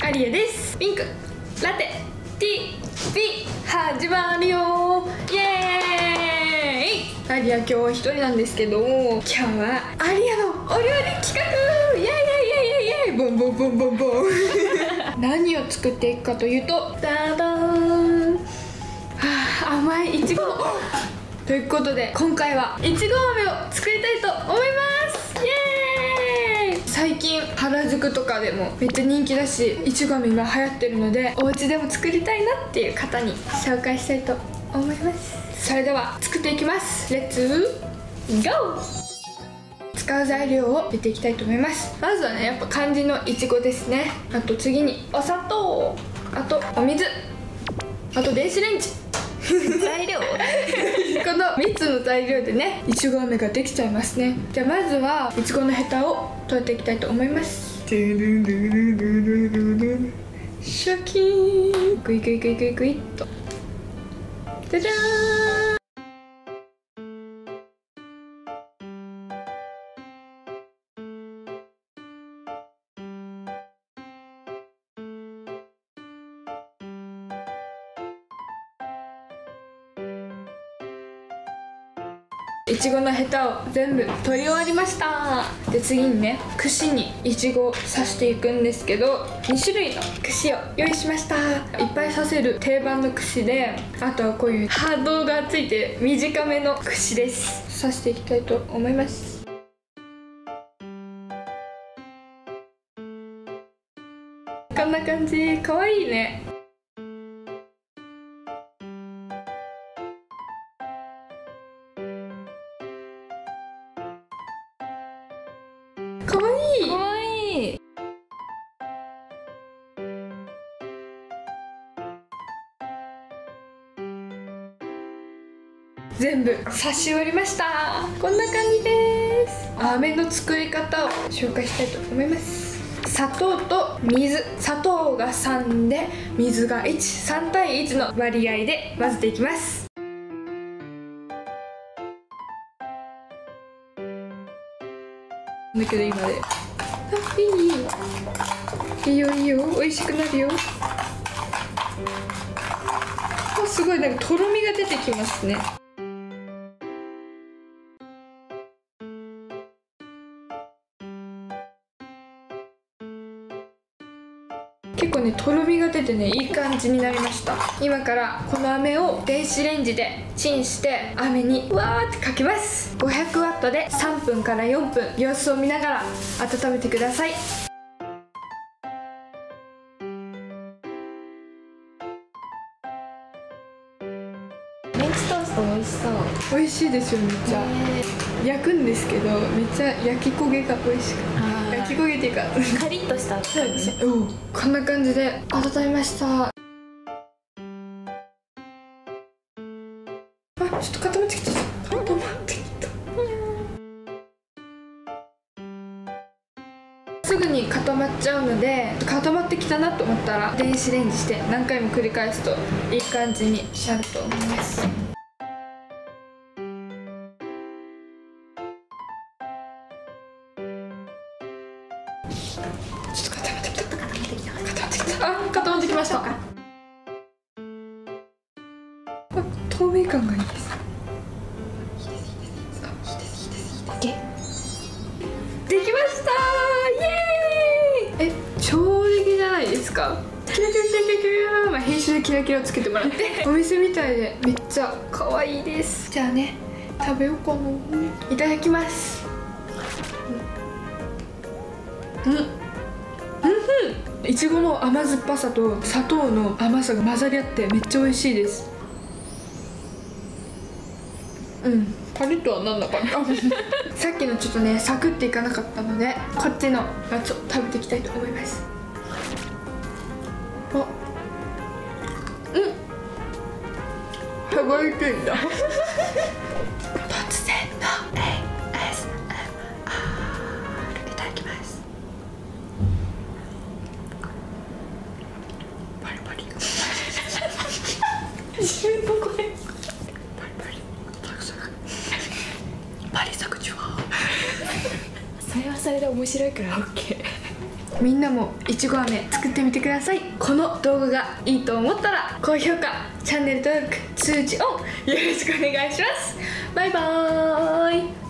アリアです。ピンクラテ TV 始まるよー。イエーイ。アリア今日は一人なんですけど、今日はアリアのお料理企画、イエイイエイイエイイエイ、ボンボンボンボンボン何を作っていくかというと、ダダーン、はあ、甘いいちごということで、今回はいちご飴を作りたいと思います。イエーイ。最近原宿とかでもめっちゃ人気だし、いちご飴今流行ってるので、お家でも作りたいなっていう方に紹介したいと思います。それでは作っていきます。レッツゴー。使う材料を入れていきたいと思います。まずはね、やっぱ肝心のいちごですね。あと次にお砂糖、あとお水、あと電子レンジ材料この3つの材料でね、いちご飴ができちゃいますね。じゃあまずはいちごのヘタを取っていきたいと思います。シャキーン、グイグイグイグイグイっと、じゃじゃーん。いちごのヘタを全部取り終わりました。で次にね、串にいちごを刺していくんですけど、2種類の串を用意しました。いっぱい刺せる定番の串で、あとはこういう波動がついて短めの串です。刺していきたいと思います。こんな感じ、かわいいね。かわいい。 かわいい。 全部刺し終わりました。こんな感じです。飴の作り方を紹介したいと思います。砂糖と水、砂糖が3で水が1、3対1の割合で混ぜていきます。だけど今で、あ、いいよいいよ、美味しくなるよ。あ、すごい、なんかとろみが出てきますね。結構ね、とろみが出てね、いい感じになりました。今からこの飴を電子レンジでチンして飴にわーってかけます。500ワットで3分から4分様子を見ながら温めてください。 メンチトースト美味しそう。 美味しいですよ、めっちゃ。焼くんですけど、めっちゃ焼き焦げが美味しくて、焼き焦げっていうかカリッとした。 こんな感じで温めました。あ、ちょっと固まってきた。固まってきた。すぐに固まっちゃうので、固まってきたなと思ったら電子レンジして何回も繰り返すといい感じに仕上がると思います。ちょっと固まってきた。あ、固まってきました。透明感がいいです。できました。イエーイ。超出来じゃないですか。キラキラキラキラキラ、まあ、編集でキラキラをつけてもらってお店みたいでめっちゃ可愛いです。じゃあね、食べようかな。いただきます。いちごの甘酸っぱさと砂糖の甘さが混ざり合ってめっちゃ美味しいです。パリッとはなんなかったさっきのちょっとね、サクっていかなかったので、こっちのやつを食べていきたいと思います。あ、歯がゆいんだ突然の ASMR いただきます。パリパリ自分の声パリパリパリサクチュワそれはそれで面白いから OK みんなもいちご飴作ってみてください。この動画がいいと思ったら高評価、チャンネル登録、通知オンよろしくお願いします。バイバーイ。